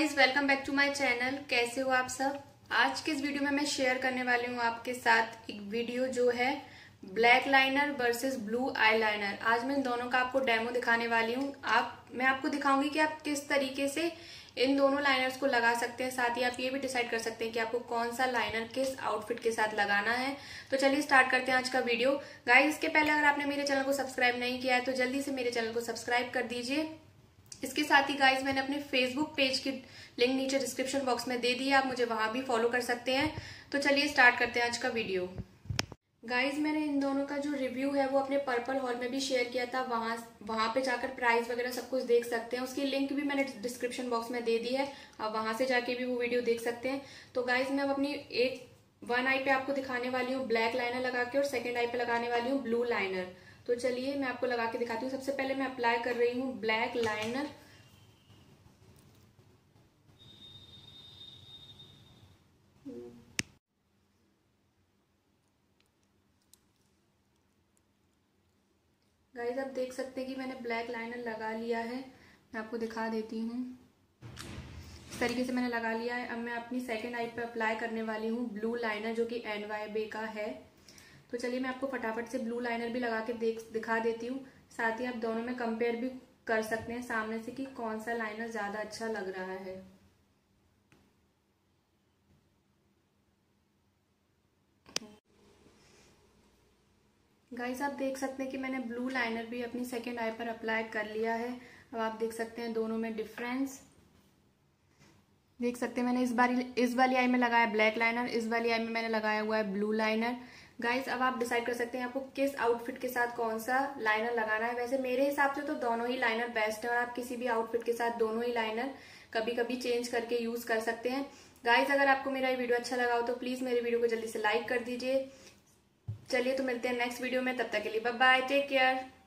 Guys, welcome back to my channel. कैसे हो आप सब। आज के इस वीडियो में मैं शेयर करने वाली हूँ आपके साथ एक वीडियो जो है black liner versus blue eyeliner. आज मैं इन दोनों का आपको डेमो दिखाने वाली हूँ। मैं आपको दिखाऊंगी कि आप किस तरीके से इन दोनों लाइनर्स को लगा सकते हैं। साथ ही आप ये भी डिसाइड कर सकते हैं कि आपको कौन सा लाइनर किस आउटफिट के साथ लगाना है। तो चलिए स्टार्ट करते हैं आज का वीडियो। गाइज, इसके पहले अगर आपने मेरे चैनल को सब्सक्राइब नहीं किया है तो जल्दी से मेरे चैनल को सब्सक्राइब कर दीजिए। इसके साथ ही गाइज मैंने अपने फेसबुक पेज की लिंक नीचे डिस्क्रिप्शन बॉक्स में दे दी है, आप मुझे वहां भी फॉलो कर सकते हैं। तो चलिए स्टार्ट करते हैं आज का वीडियो। गाइज, मैंने इन दोनों का जो रिव्यू है वो अपने पर्पल हॉल में भी शेयर किया था। वहां पे जाकर प्राइस वगैरह सब कुछ देख सकते हैं। उसकी लिंक भी मैंने डिस्क्रिप्शन बॉक्स में दे दी है, आप वहां से जाके भी वो वीडियो देख सकते हैं। तो गाइज, मैं अब अपनी वन आई पे आपको दिखाने वाली हूँ ब्लैक लाइनर लगा के और सेकेंड आई पे लगाने वाली हूँ ब्लू लाइनर। तो चलिए मैं आपको लगा के दिखाती हूँ। सबसे पहले मैं अप्लाई कर रही हूँ ब्लैक लाइनर। गाइस, आप देख सकते हैं कि मैंने ब्लैक लाइनर लगा लिया है। मैं आपको दिखा देती हूँ। इस तरीके से मैंने लगा लिया है। अब मैं अपनी सेकेंड आई पे अप्लाई करने वाली हूँ ब्लू लाइनर, जो कि NYB का है। तो चलिए मैं आपको फटाफट से ब्लू लाइनर भी लगा के दिखा देती हूँ। साथ ही आप दोनों में कंपेयर भी कर सकते हैं सामने से कि कौन सा लाइनर ज्यादा अच्छा लग रहा है। गाइस, आप देख सकते हैं कि मैंने ब्लू लाइनर भी अपनी सेकेंड आई पर अप्लाई कर लिया है। अब आप देख सकते हैं दोनों में डिफरेंस देख सकते हैं। मैंने इस वाली आई में लगाया ब्लैक लाइनर, इस वाली आई में मैंने लगाया हुआ है ब्लू लाइनर। गाइस, अब आप डिसाइड कर सकते हैं आपको किस आउटफिट के साथ कौन सा लाइनर लगाना है। वैसे मेरे हिसाब से तो दोनों ही लाइनर बेस्ट है और आप किसी भी आउटफिट के साथ दोनों ही लाइनर कभी कभी चेंज करके यूज कर सकते हैं। गाइस, अगर आपको मेरा ये वीडियो अच्छा लगा हो तो प्लीज मेरे वीडियो को जल्दी से लाइक कर दीजिए। चलिए तो मिलते हैं नेक्स्ट वीडियो में, तब तक के लिए बाय बाय, टेक केयर।